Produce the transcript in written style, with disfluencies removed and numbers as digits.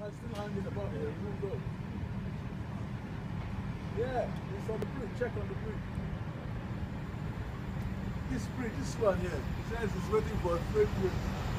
I'm still hanging about here. Moved up. Yeah, it's on the bridge. Check on the bridge. This bridge, this one here. It says it's waiting for a freight train.